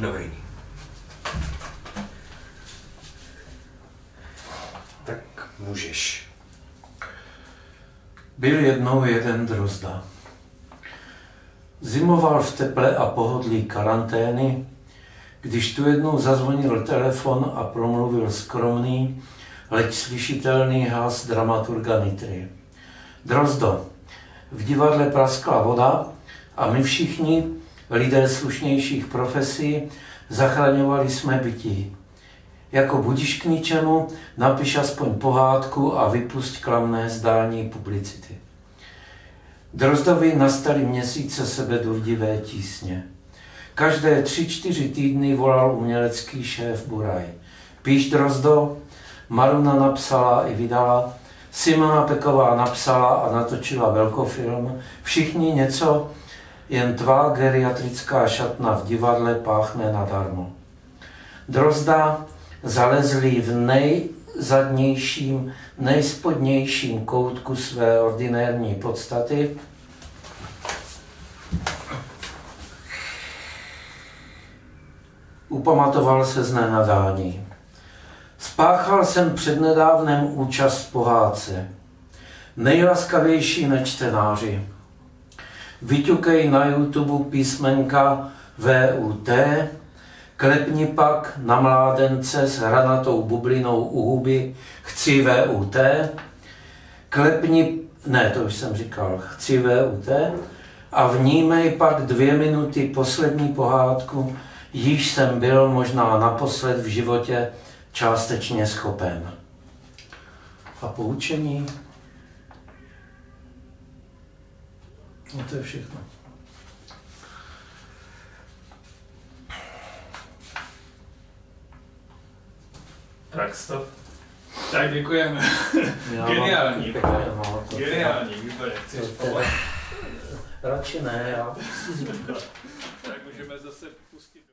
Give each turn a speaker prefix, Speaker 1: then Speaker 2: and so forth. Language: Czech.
Speaker 1: Dobrý. Tak můžeš.
Speaker 2: Byl jednou jeden drozda. Zimoval v teple a pohodlí karantény, když tu jednou zazvonil telefon a promluvil skromný, leč slyšitelný hlas dramaturga Nitry. Drozdo, v divadle praskla voda a my všichni, lidé slušnějších profesí, zachraňovali jsme bytí. Jako budiš k ničemu, napiš aspoň pohádku a vypusť klamné zdání publicity. Drozdovi nastaly měsíce sebedurdivé tísně. Každé 3-4 týdny volal umělecký šéf Buraj. Píš, Drozdo, Maruna napsala i vydala, Simona Peková napsala a natočila velkofilm, všichni něco, jen tvá geriatrická šatna v divadle páchne nadarmo. Drozda zalezlý v nejzadnějším, nejspodnějším koutku své ordinérní podstaty, upamatoval se z nenadání. Spáchal jsem přednedávnem účast v pohádce. Nejlaskavější nečtenáři. Vyťukej na YouTube písmenka VUT, klepni pak na mládence s hranatou bublinou u huby chci VUT, klepni, ne, to už jsem říkal, chci VUT a vnímej pak 2 minuty poslední pohádku, již jsem byl možná naposled v životě částečně schopen. A poučení? No to je všechno.
Speaker 3: Tak stop. Tak děkujeme. Geniální. Geniální, výborně. Chceš pomoct?
Speaker 2: Radši ne, já si
Speaker 3: Tak můžeme zase pustit.